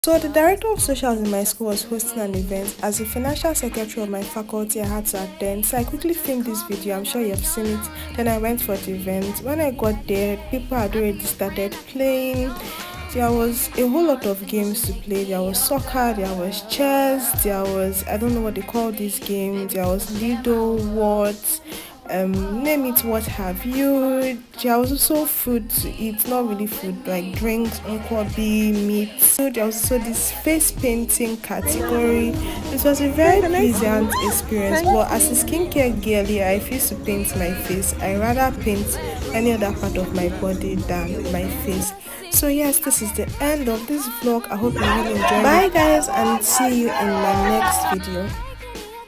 So the director of socials in my school was hosting an event. As the financial secretary of my faculty, I had to attend. So I quickly filmed this video. I'm sure you have seen it. Then I went for the event. When I got there, people had already started playing. There was a whole lot of games to play. There was soccer, there was chess, there was, I don't know what they call this game, there was Lido, what, name it, what have you. There was also food to eat, not really food, like drinks, nkwobi, meat. So there was also this face painting category. It was a very pleasant experience, but as a skincare girly, I refuse to paint my face. I rather paint any other part of my body than my face. So yes, this is the end of this vlog. I hope you really enjoyed it. Bye guys, and see you in my next video.